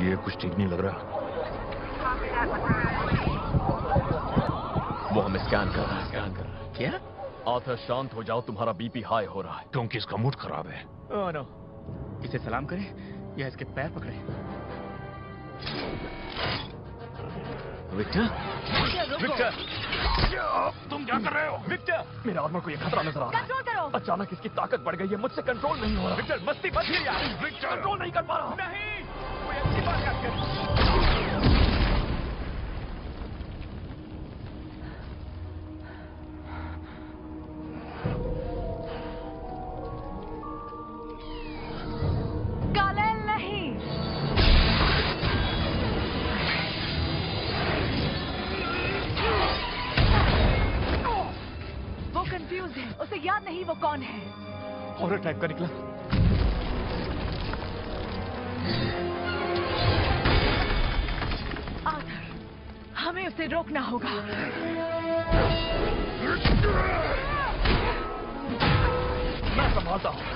ये कुछ ठीक नहीं लग रहा। वो हमें स्कैन कर रहा है। क्या? आर्थर शांत हो जाओ, तुम्हारा बीपी हाई हो रहा है। क्योंकि इसका मूड खराब है। ओह नो, इसे सलाम करें या इसके पैर पकड़े? विक्टर? विक्टर! तुम क्या कर रहे हो? विक्टर! मेरे आर्मर को ये खतरा नजर आ रहा है। कंट्रोल करो। अचानक इसकी ताकत बढ़ गई है, मुझसे कंट्रोल नहीं हो रहा। विक्टर, मस्ती मत कर यार। विक्टर! कंट्रोल नहीं कर पा रहा। नहीं, कोई अच्छी बात कर। उसे याद नहीं वो कौन है। हॉरर टाइप का निकला। आर्थर, हमें उसे रोकना होगा। मैं संभालता हूँ।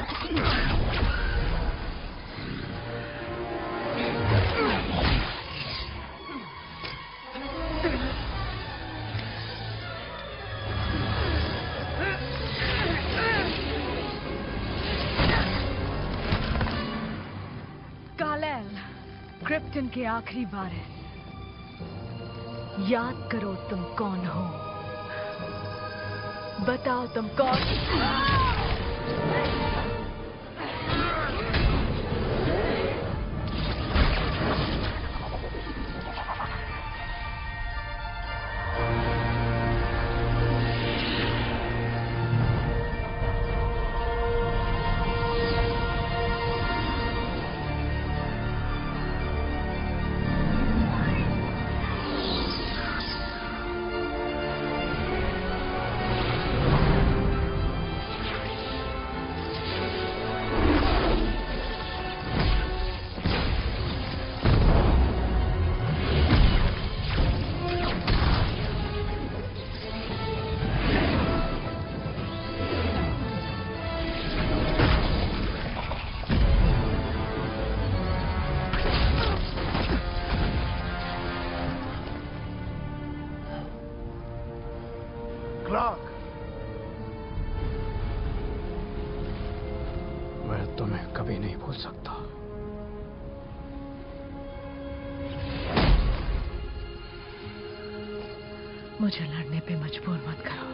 क्रिप्टन के आखिरी वारिस, याद करो तुम कौन हो। बताओ तुम कौन। मैं तुम्हें कभी नहीं भूल सकता। मुझे लड़ने पे मजबूर मत करो।